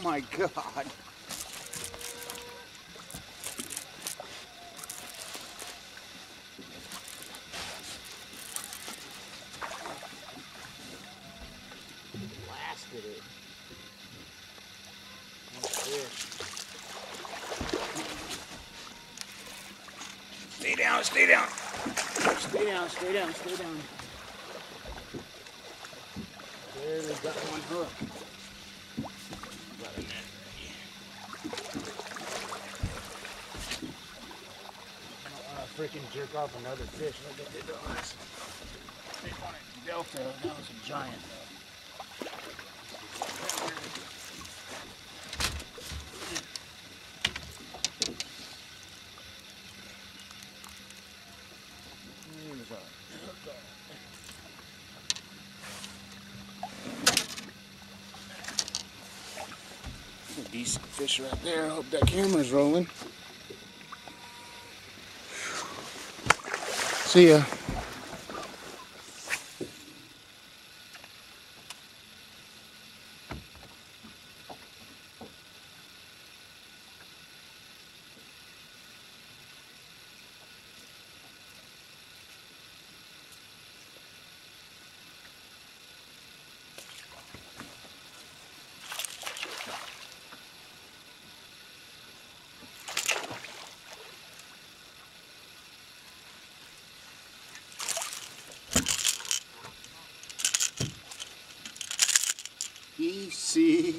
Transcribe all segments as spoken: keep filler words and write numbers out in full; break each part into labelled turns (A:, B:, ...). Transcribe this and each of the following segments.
A: my God. Blasted it. Stay down, stay down. Stay down, stay down, stay down. Barely got one hook. Got in there. I don't want to freaking jerk off another fish like I did on this big one at Delta. That was a giant though. A decent fish right there. I hope that camera's rolling. See ya. Easy.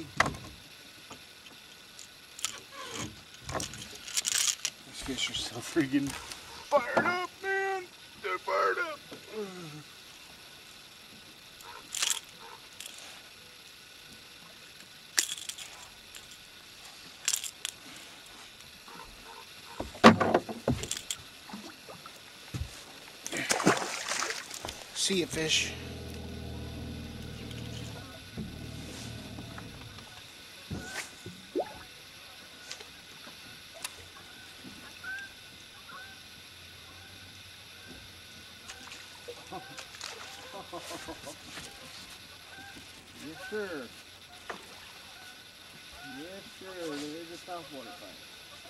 A: These fish are so freaking fired up, man. They're fired up. See ya, fish. Yes, sir. Yes, sir. There is a topwater fight.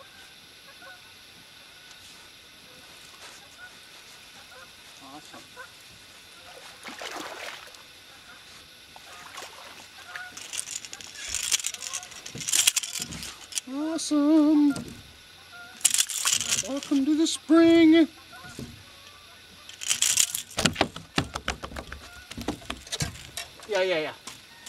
A: Awesome. Awesome. Welcome to the spring. Yeah, yeah, yeah.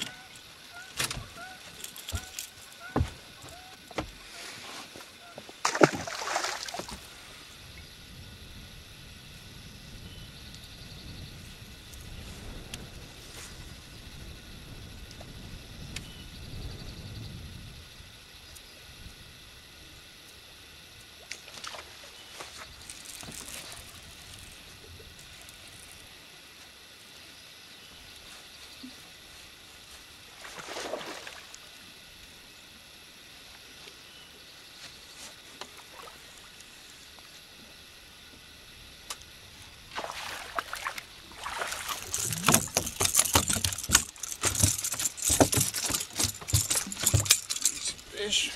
A: Fish.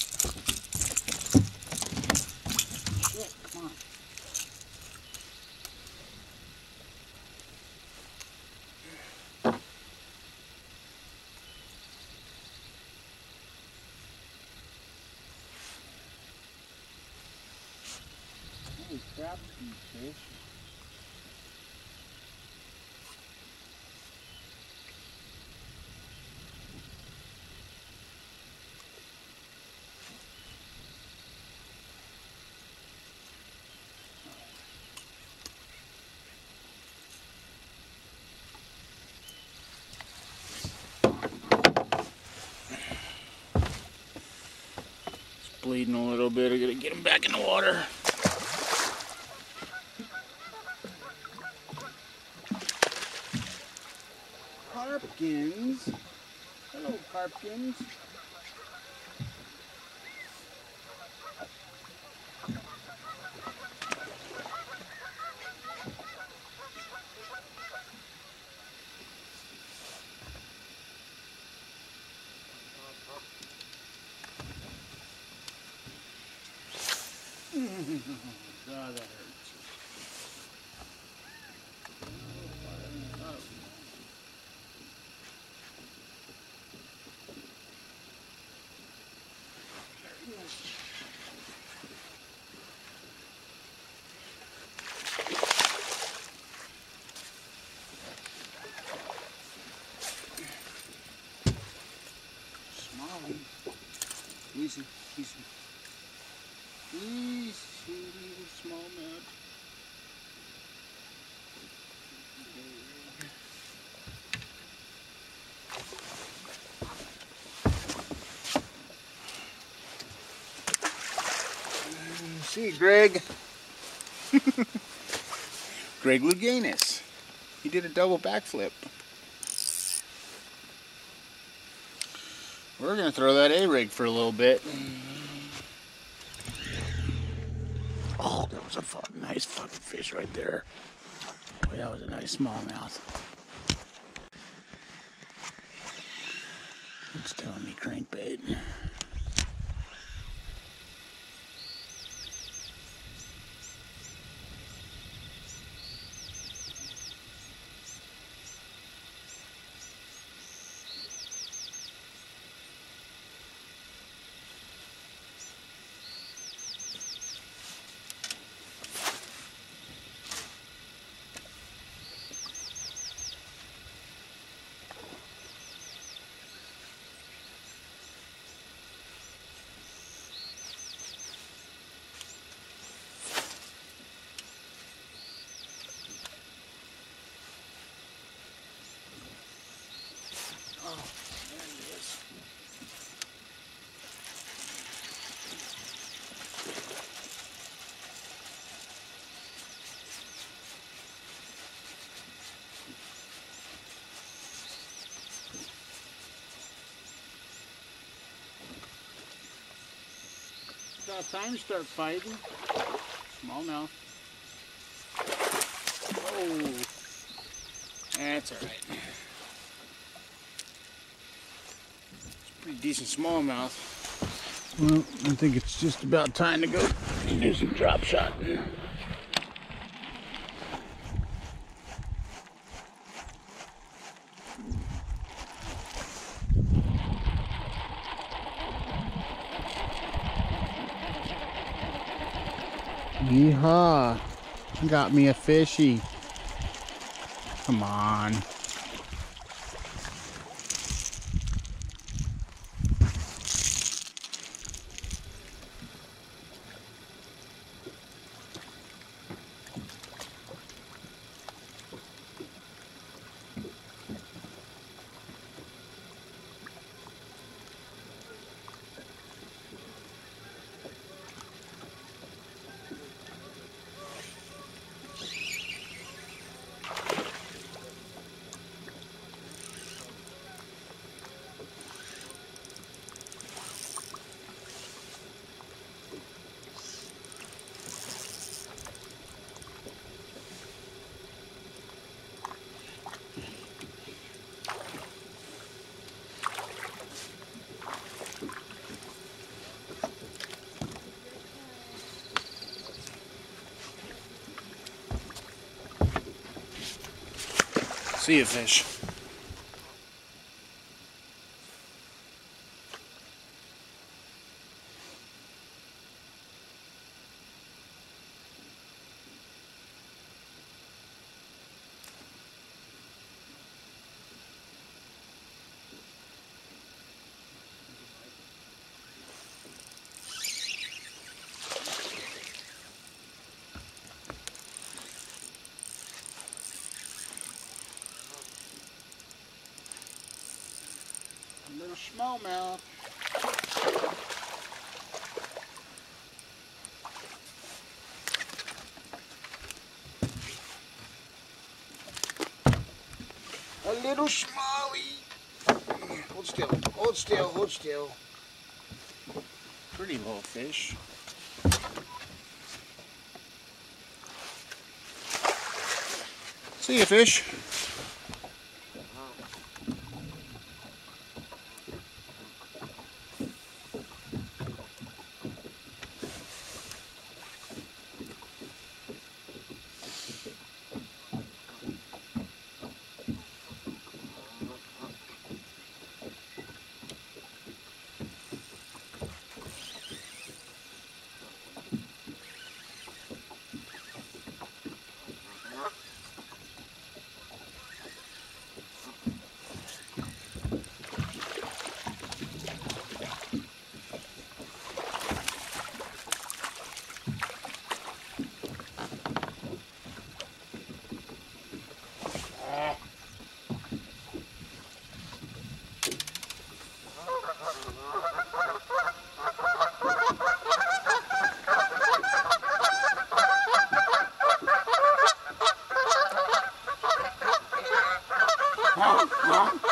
A: Shit, come on. Holy crap, these fish. Bleeding a little bit. I gotta get him back in the water. Carpkins. Hello, Carpkins. that hurts. Oh. Smalley. Easy, easy. Easy, little smallmouth. See you, Greg. Greg Louganis. He did a double backflip. We're going to throw that A-rig for a little bit. Oh, that was a fucking nice fucking fish right there. Boy, that was a nice smallmouth. It's telling me crankbait. Oh, there he is. About time to start fighting. Smallmouth. Oh, that's all right. Pretty decent smallmouth. Well, I think it's just about time to go do some drop shotting. Yeehaw! Got me a fishy. Come on. See you, fish. Little smallmouth. A little smallie. Hold still, hold still, hold still. Pretty little fish. See you, fish.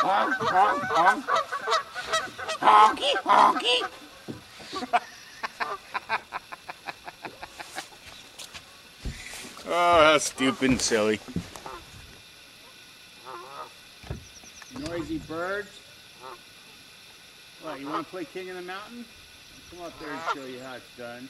A: Honk, honk, honk. Honky, honky. Oh, how stupid and silly. Noisy birds. What, you want to play King of the Mountain? Come up there and show you how it's done.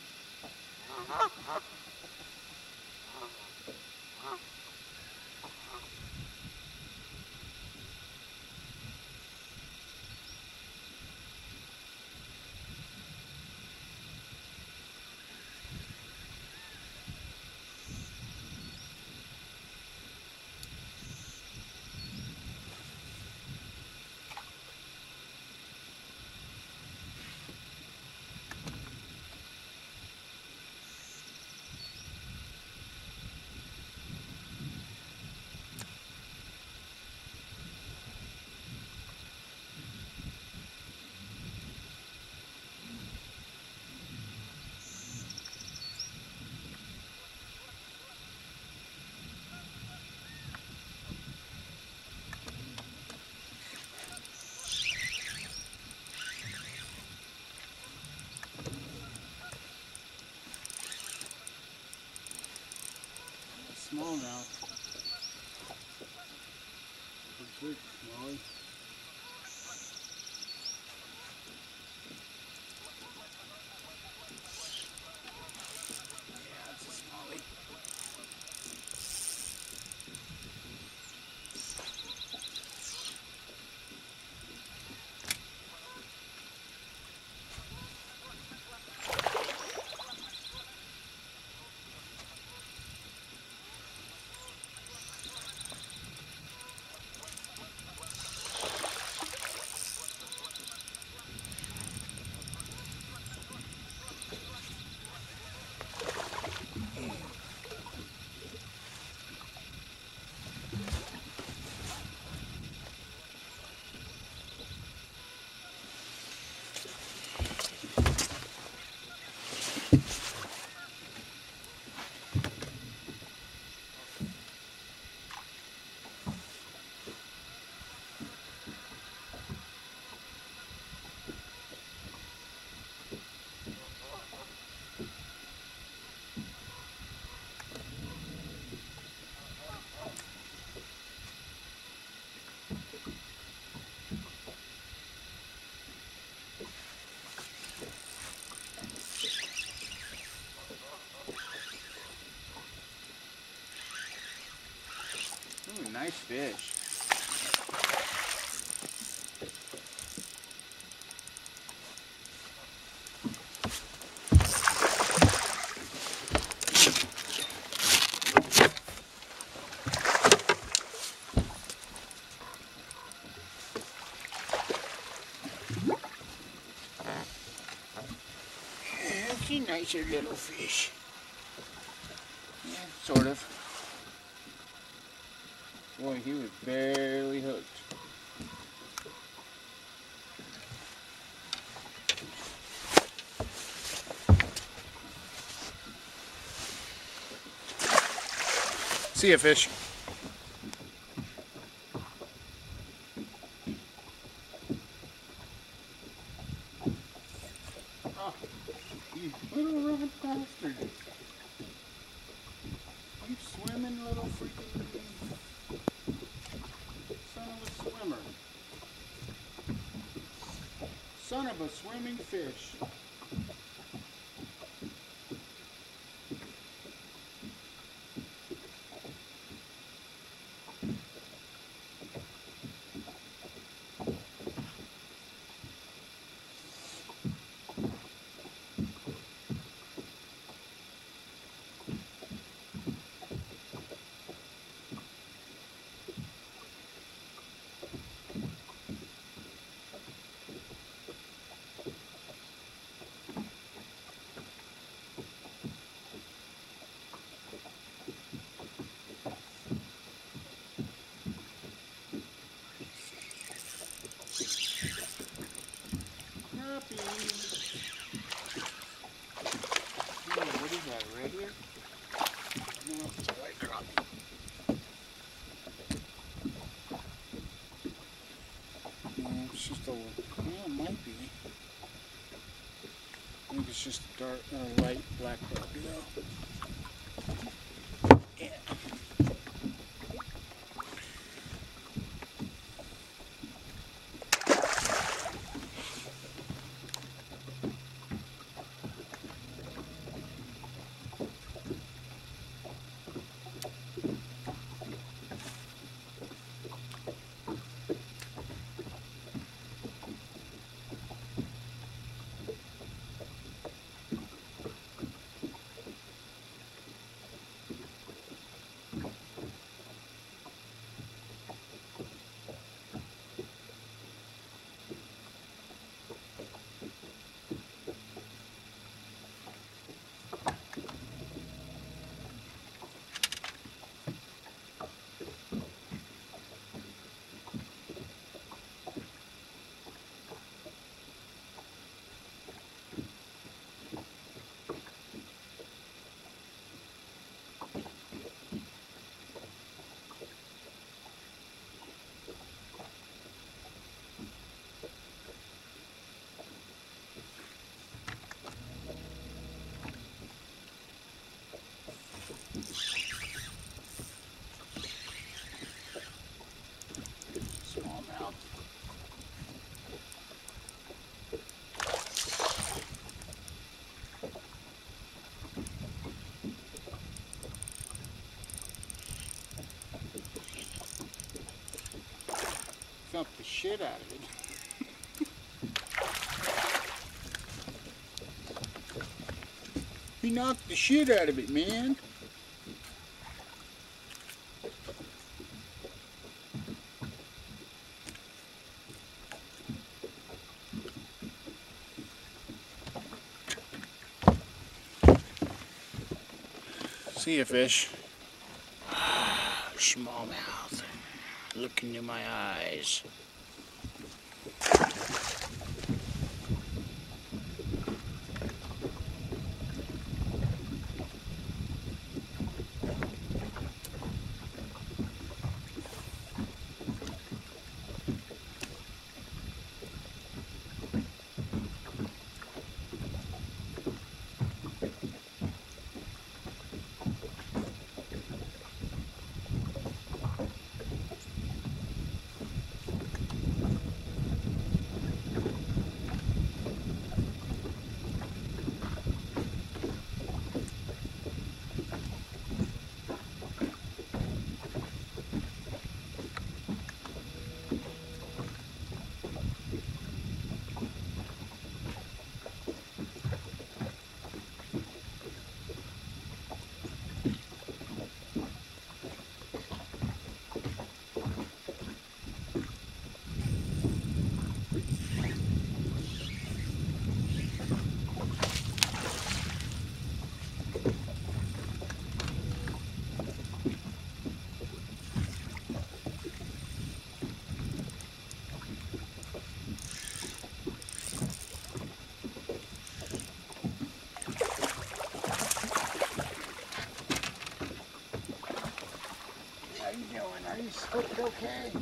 A: Smallmouth. Good, Molly. Yeah, it's a smallie. Ooh, nice fish. That's a nicer little fish. Yeah, sort of. Boy, he was barely hooked. See ya, fish. Oh, you little red bastard. You swimming little freaking son of a swimmer. Son of a swimming fish. It's just a dark, uh, light black bug, you know. Yeah. Smallmouth. Thumped the shit out of it. He knocked the shit out of it, man. See ya, fish. Smallmouth. Look into my eyes. How you doing? Are you hooked okay?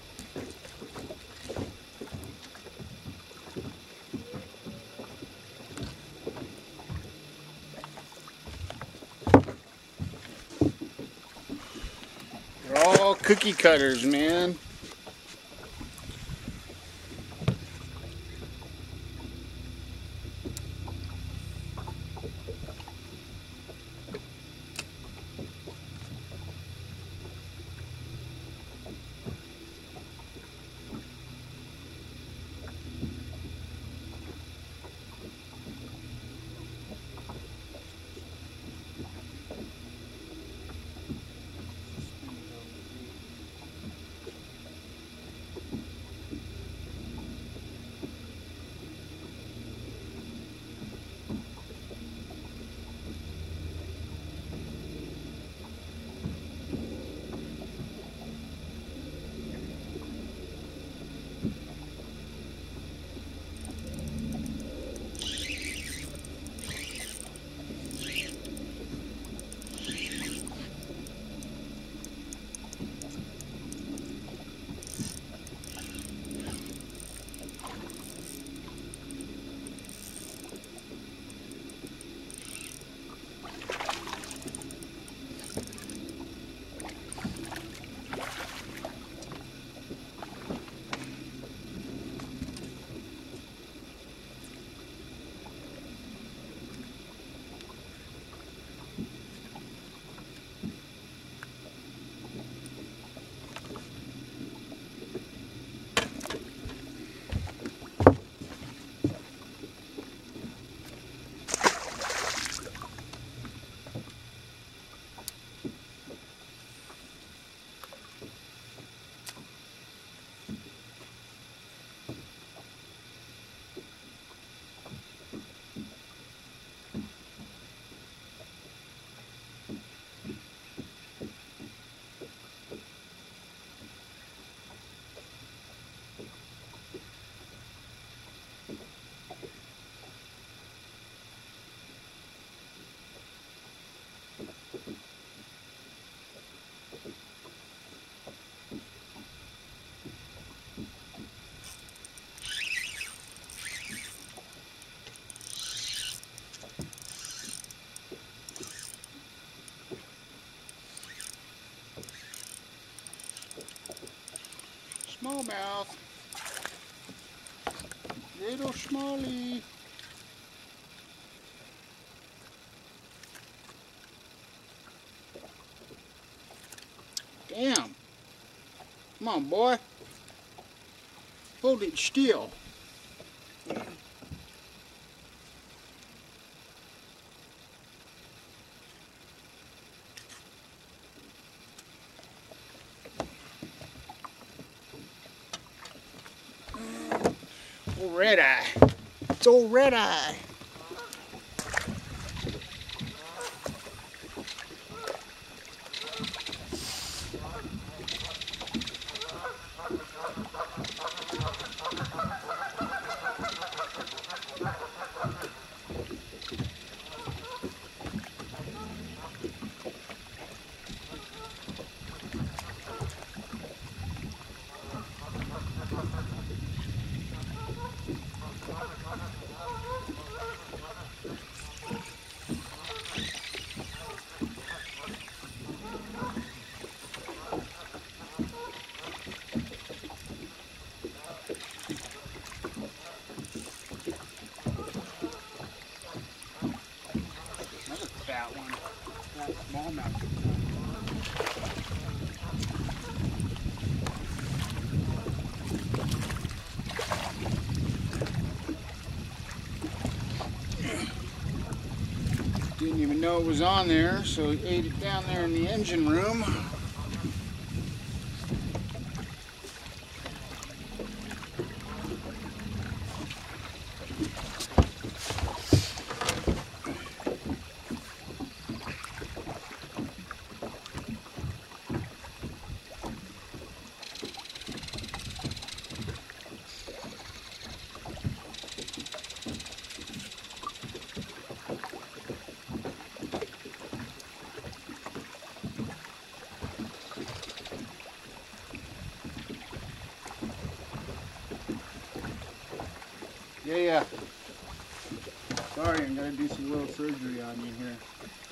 A: They're all cookie cutters, man.
B: Smallmouth. Little smallie. Damn. Come on, boy. Hold it still. Old red eye. It's old red eye. That one, that smallmouth. Didn't even know it was on there, so he ate it down there in the engine room. Yeah, yeah. Sorry, I'm gonna do some little surgery on you here.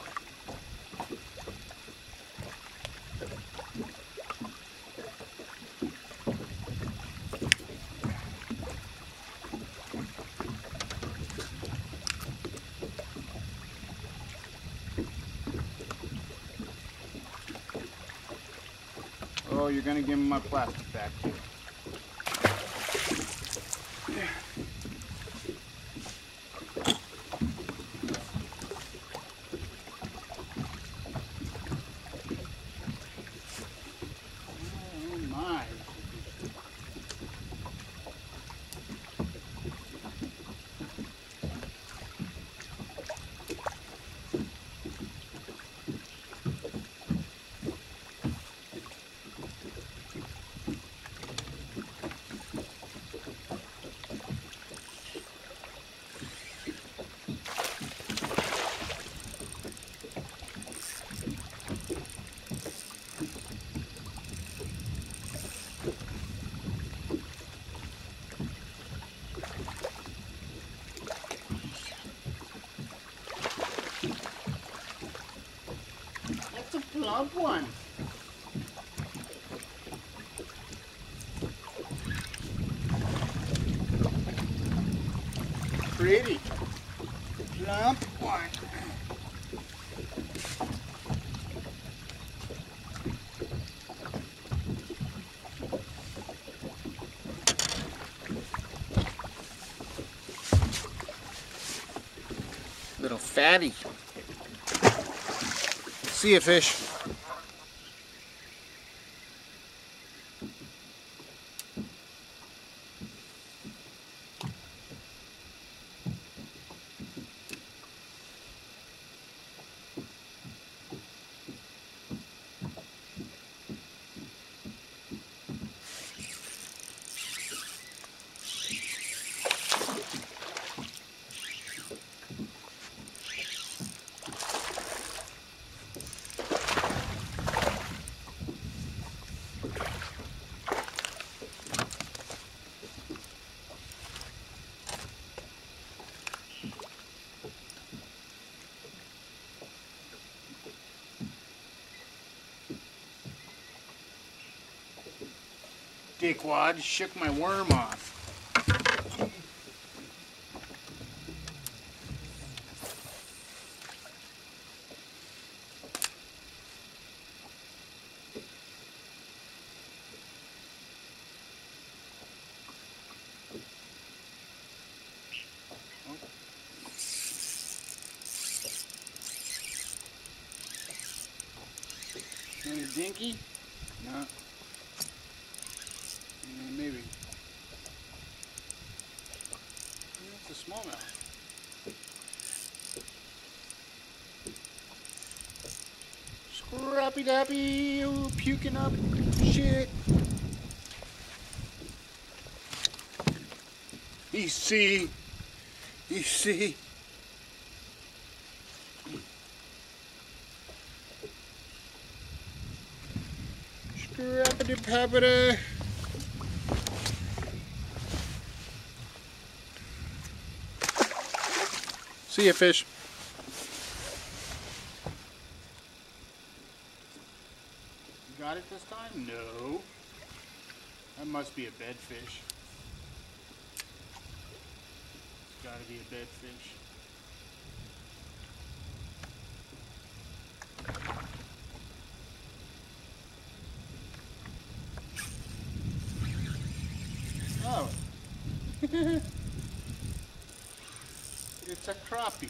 B: Oh, you're gonna give me my plastic back too. Plump one. Pretty. Plump one. Little fatty. See ya, fish. Dickwad shook my worm off. Another dinky? No. Yeah, maybe. That's a smallmouth. Scrappy dappy, oh, puking up shit. You see, you see. Scrappity pappity. See ya, fish. You got it this time? No. That must be a bedfish. It's gotta be a bedfish. Oh. It's a crappie.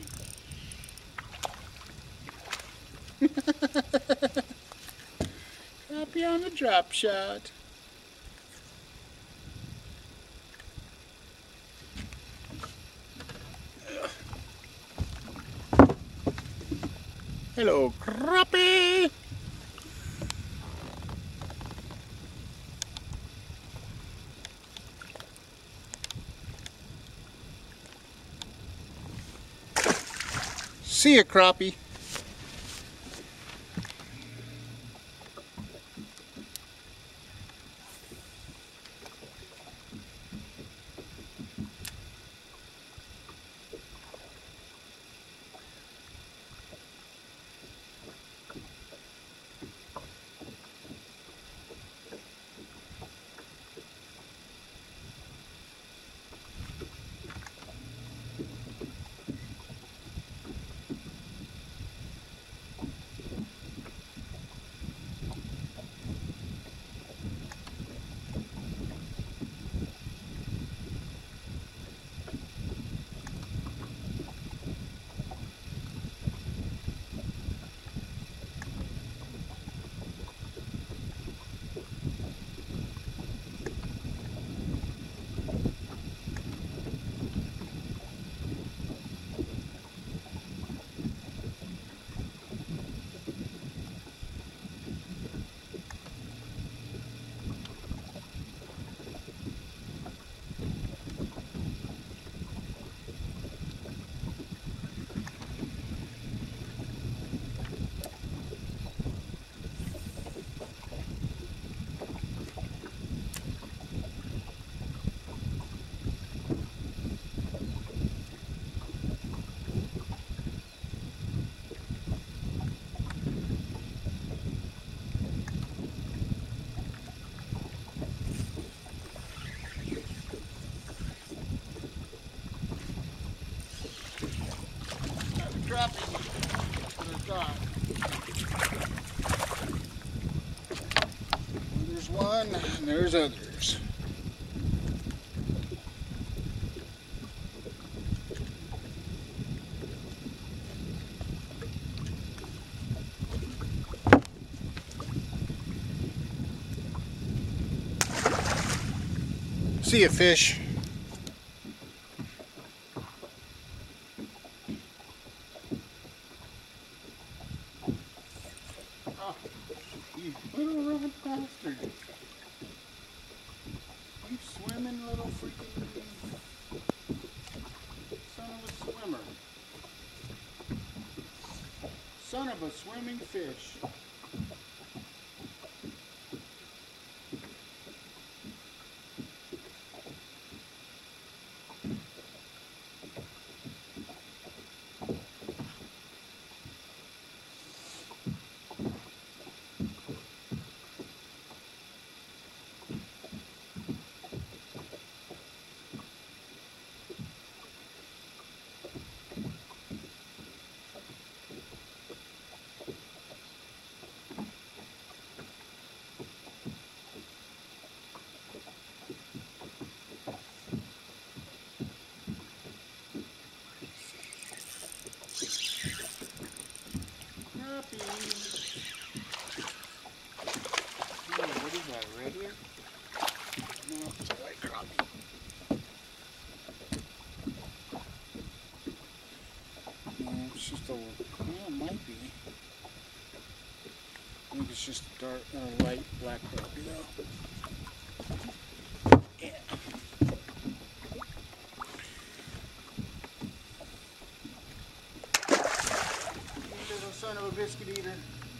B: Crappie on the drop shot. Hello, crappie. See ya, crappie. There's one, and there's others. See ya, fish. Oh, you little red bastard. You swimming little freaking son of a swimmer. Son of a swimming fish. think it's just a dark, uh, light black crappie though. Yeah. Little son of a biscuit eater.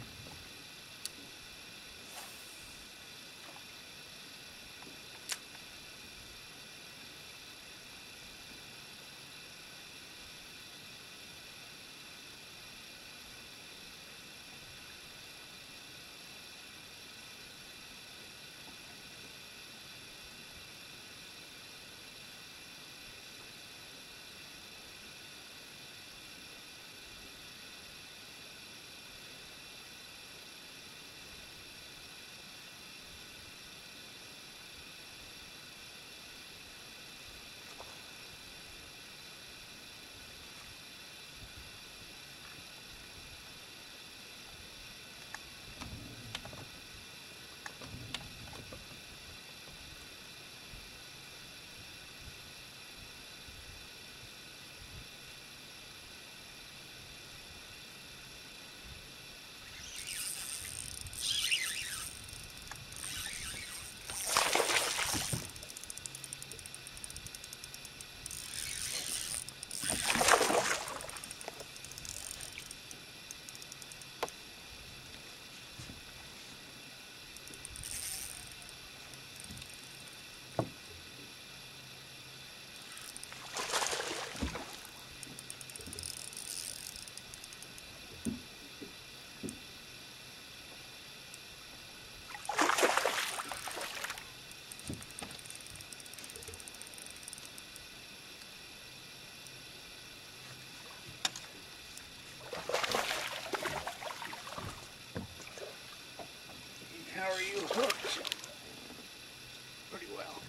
B: How are you hooked? Pretty well.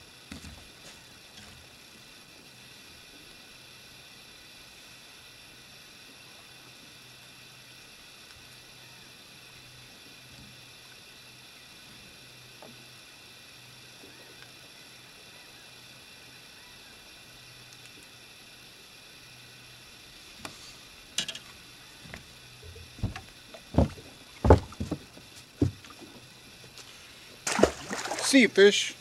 B: See you, fish.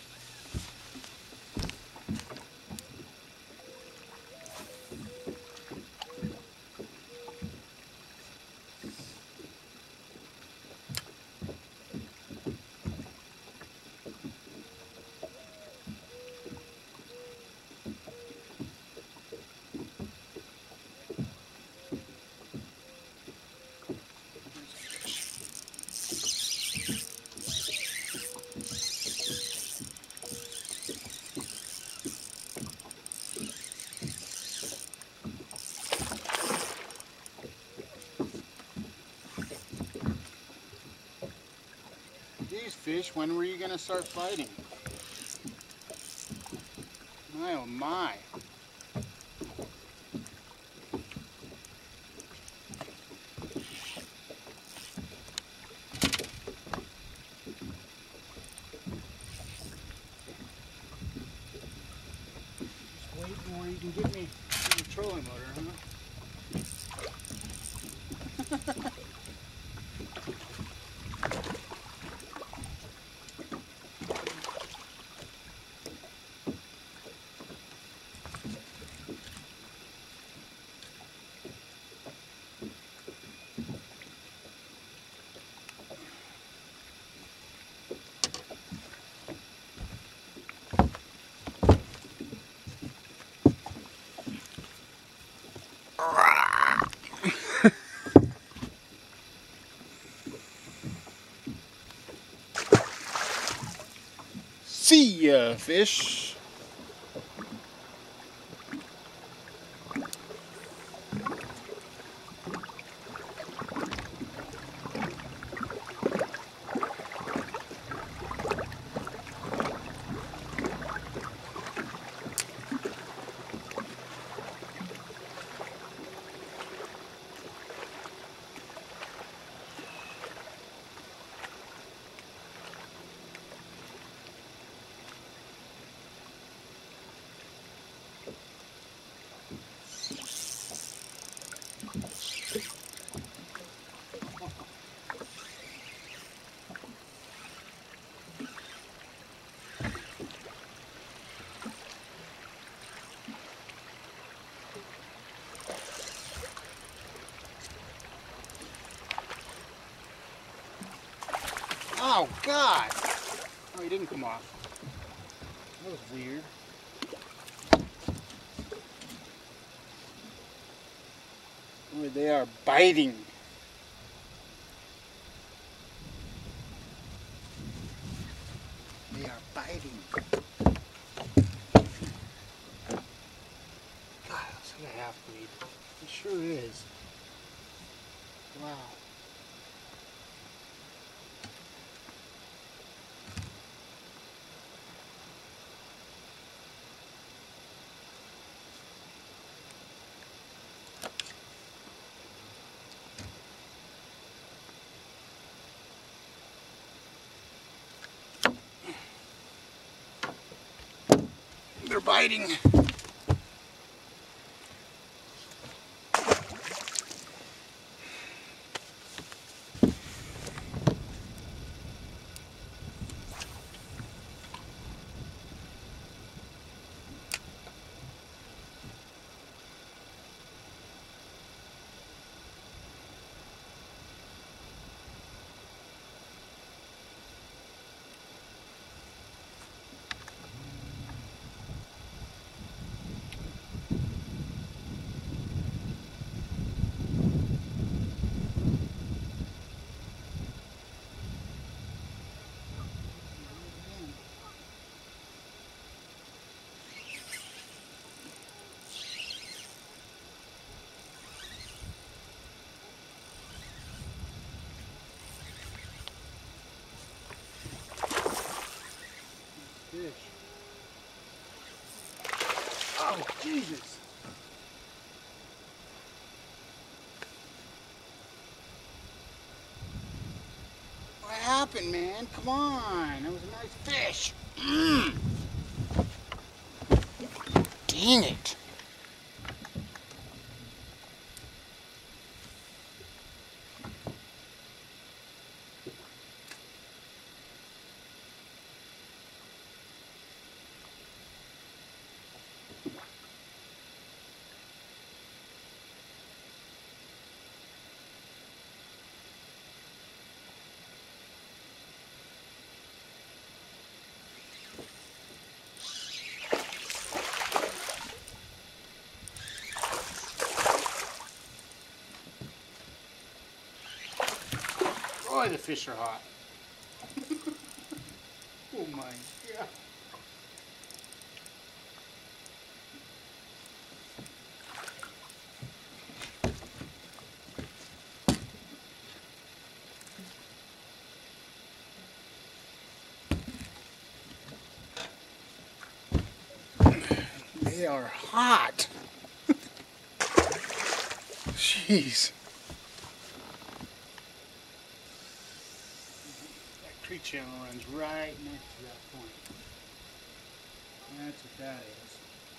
B: These fish, when were you going to start fighting? My oh my. Just waiting where you can get me to the trolling motor, huh? See ya, fish. Oh, God! Oh, he didn't come off. That was weird. Boy, they are biting. They are biting. God, that's like a half-breed. It sure is. Wow. They're biting. Fish. Oh, Jesus. What happened, man? Come on. That was a nice fish. Mm. Dang it. Boy, the fish are hot. Oh my God. They are hot. Jeez. That creek channel runs right next to that point. That's what that is.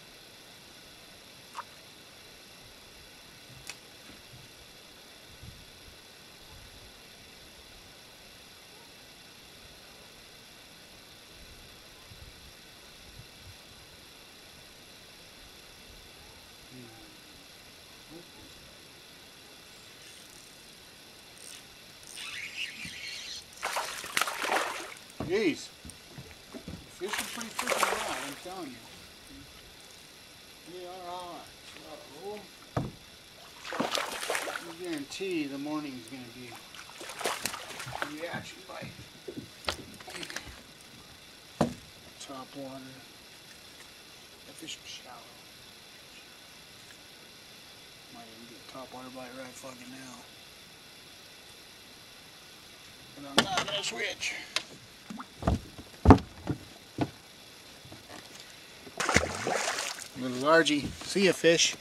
B: Jeez. The fish are pretty freaking hot, I'm telling you. They are hot. So, I guarantee the morning's going to be a reaction bite. Top water. That fish was shallow. Might even get a top water bite right fucking now. But I'm not going to switch. Little largy. See ya, fish.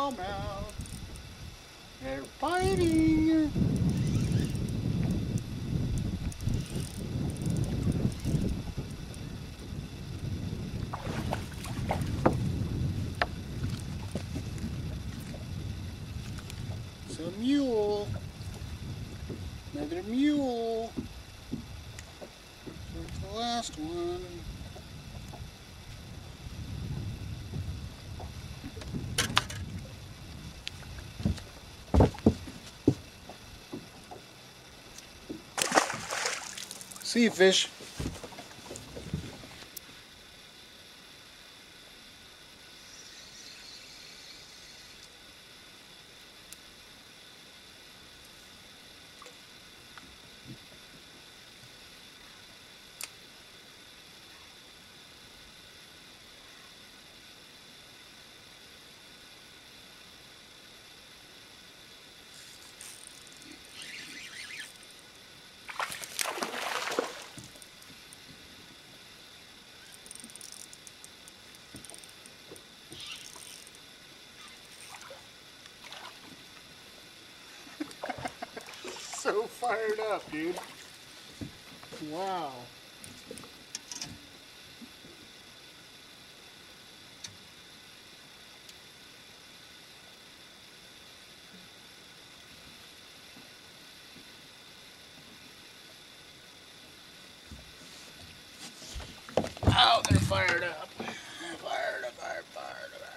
B: smallmouth. They're fighting. It's a mule. Another mule. There's the last one. See you, fish. So fired up, dude. Wow. Oh, they're fired up. Fired up, fired, fired up.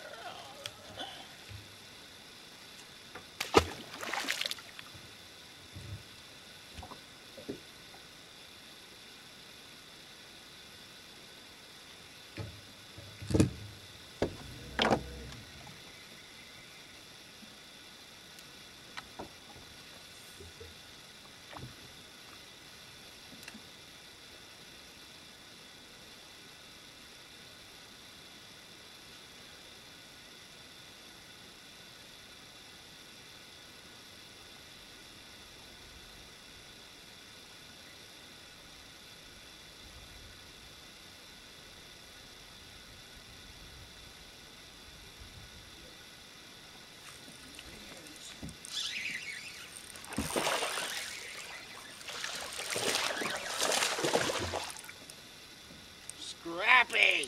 B: Scrappy!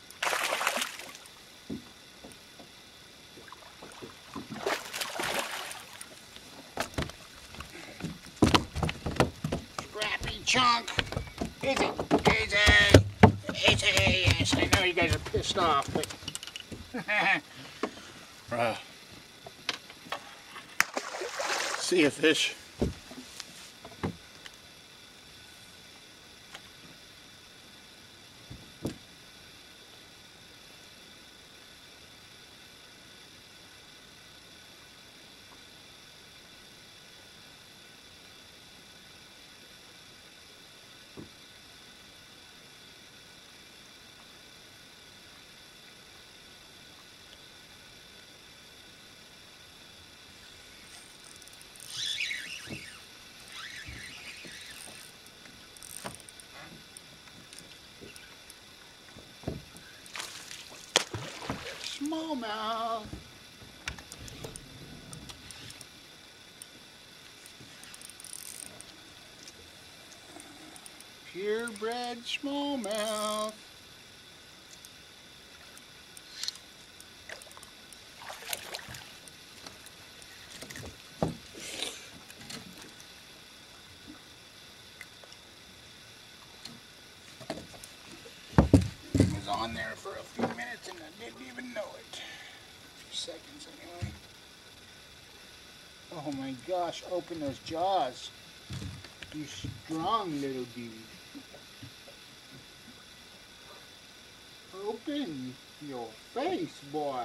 B: Scrappy chunk! Easy! Easy! Easy! Yes, I know you guys are pissed off, but... uh, see you, fish. Smallmouth. Purebred smallmouth. It was on there for a few minutes and I didn't even know it. A few seconds anyway. Oh my gosh, open those jaws. You strong little dude. Open your face, boy.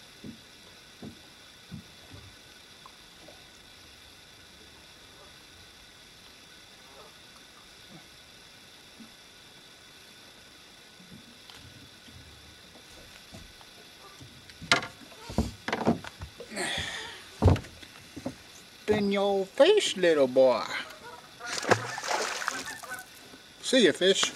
B: Open your face, little boy. See ya, fish.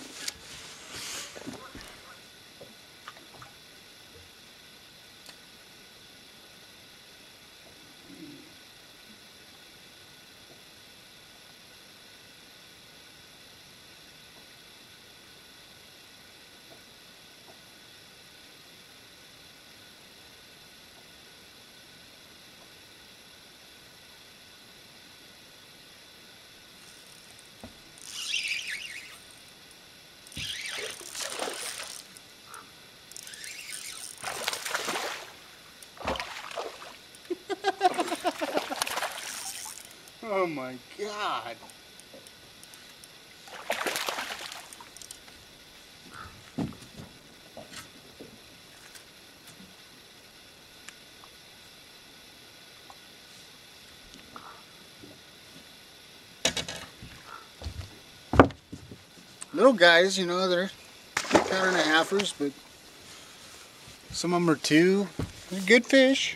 B: my God. Little guys, you know, they're pound and a halfers, but some of them are two. They're good fish.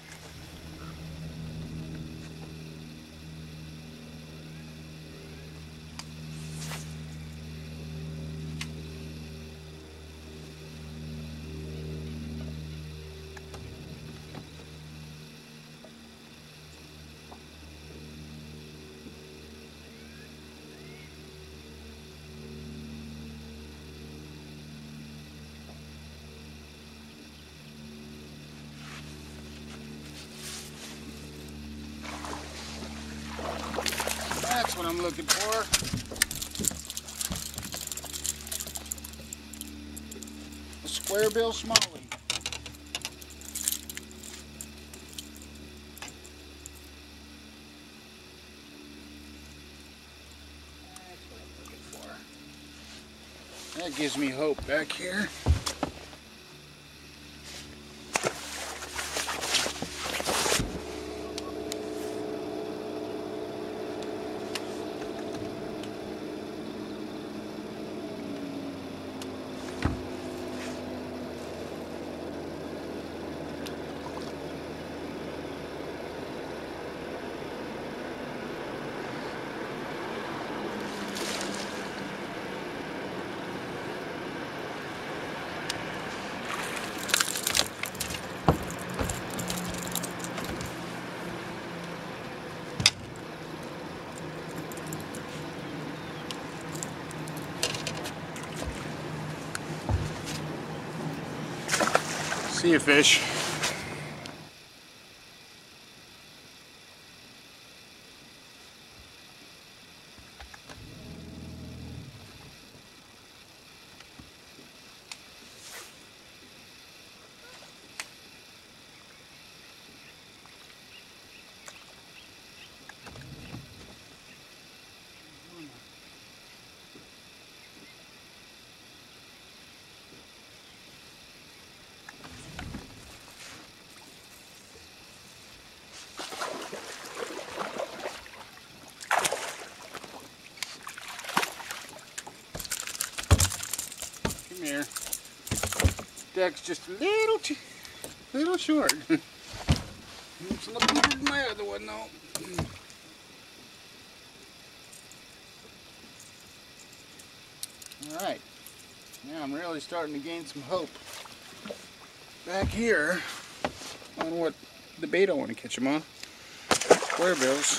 B: That's what I'm looking for. A square bill smallie. That's what I'm looking for. That gives me hope back here. See you, fish. Come here. Deck's just a little too, little short. It's a little bigger than my other one, though. All right. Now I'm really starting to gain some hope back here on what the bait I want to catch them on. Square bills.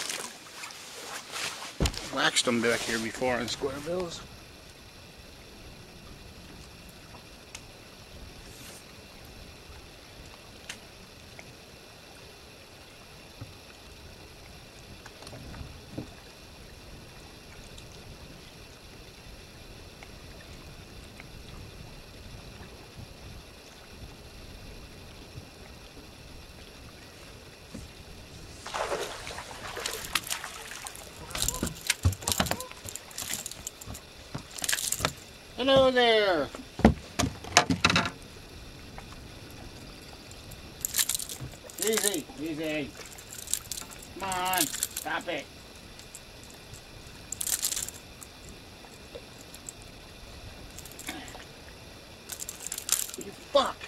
B: Waxed them back here before on square bills. Hello there. Easy, easy. Come on, stop it. You fuck.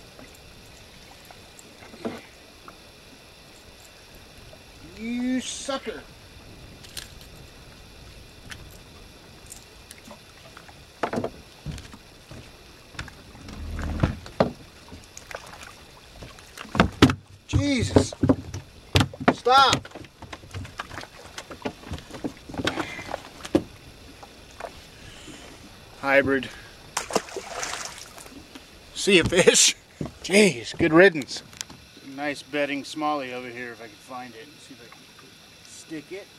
B: You sucker. Jesus. Stop. Hybrid. See a fish? Jeez, good riddance. Nice bedding smallie over here if I can find it. See if I can stick it.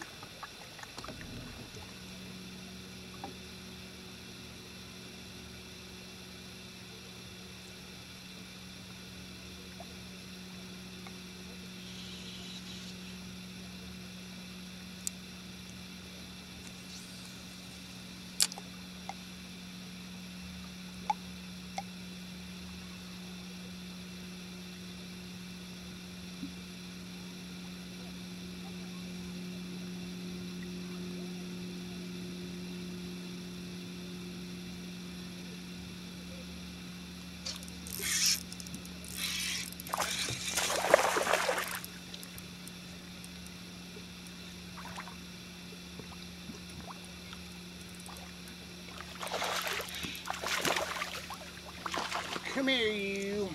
B: Come here, you.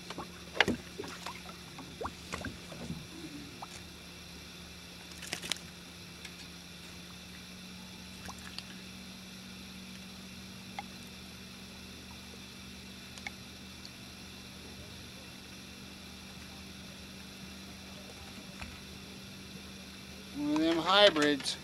B: One of them hybrids.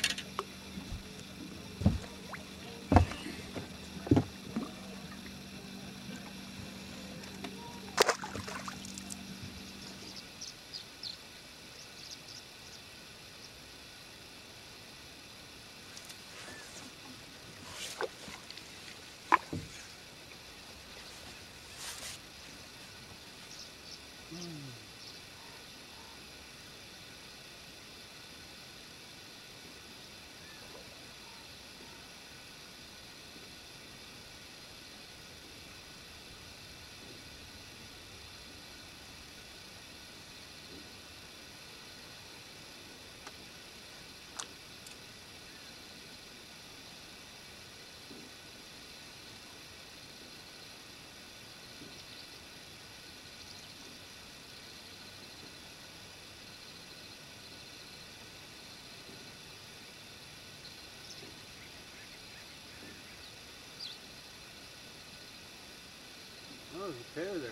A: Oh, there's a pair there.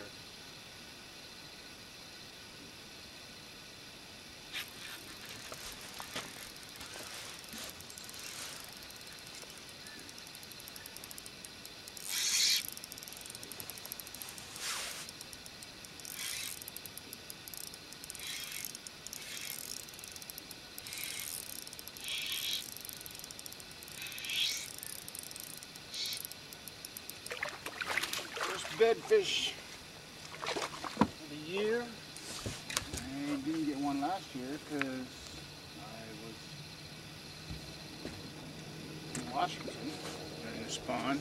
B: Bedfish of the year. I didn't get one last year because I was in Washington during the spawn.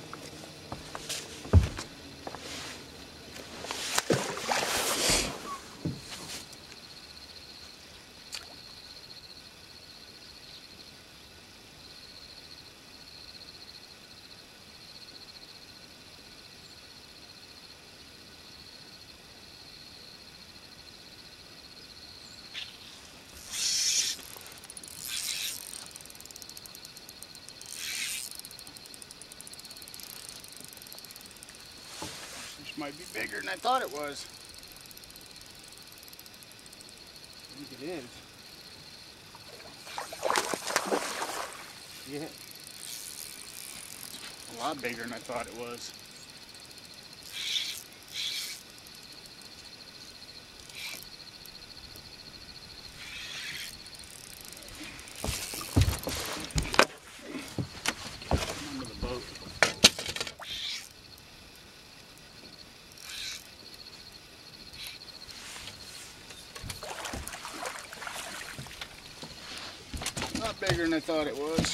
B: Might be bigger than I thought it was. I think it is. Yeah. A lot bigger than I thought it was. Under the boat. Bigger than I thought it was.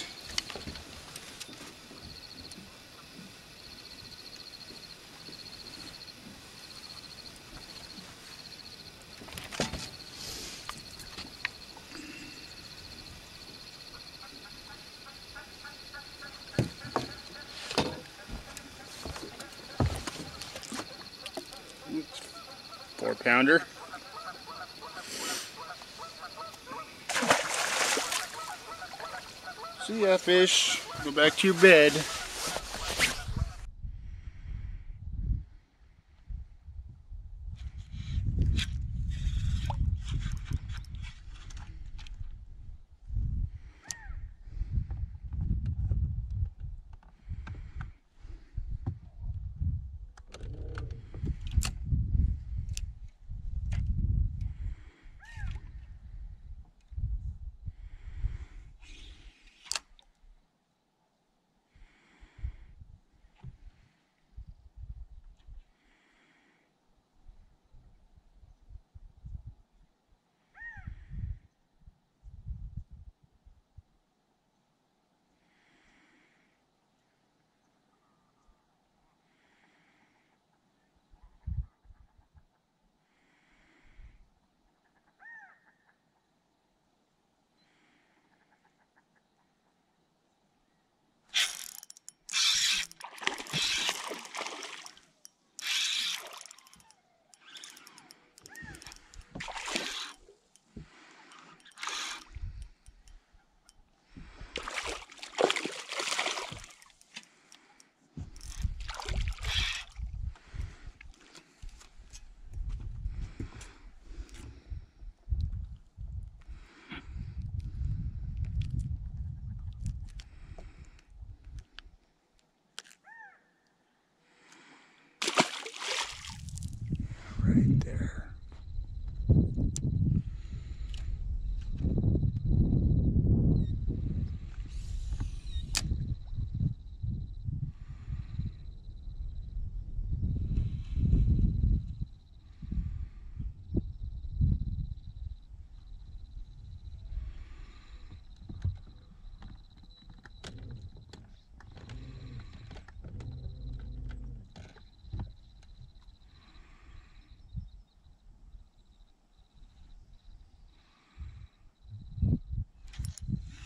B: Four pounder. See ya, fish. Go back to your bed.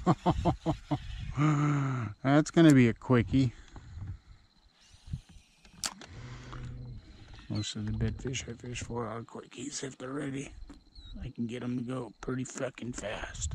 B: That's gonna be a quickie. Most of the big fish I fish for are quickies if they're ready. I can get them to go pretty fucking fast.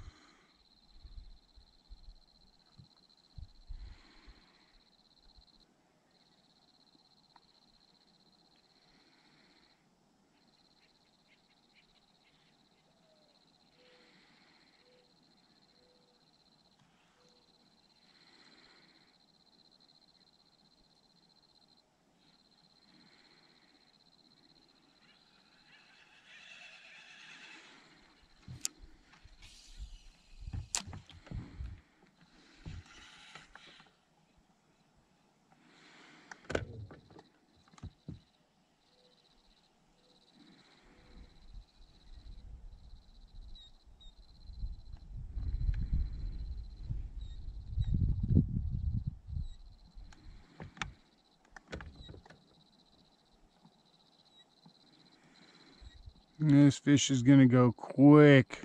B: This fish is gonna go quick.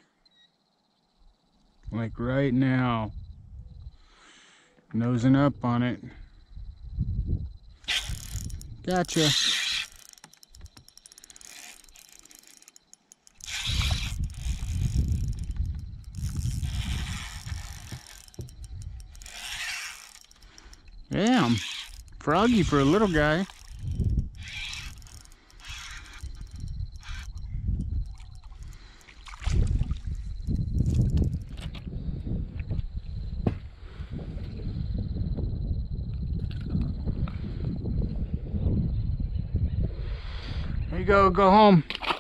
B: Like right now. Nosing up on it. Gotcha. Damn. Froggy for a little guy. There you go, go home.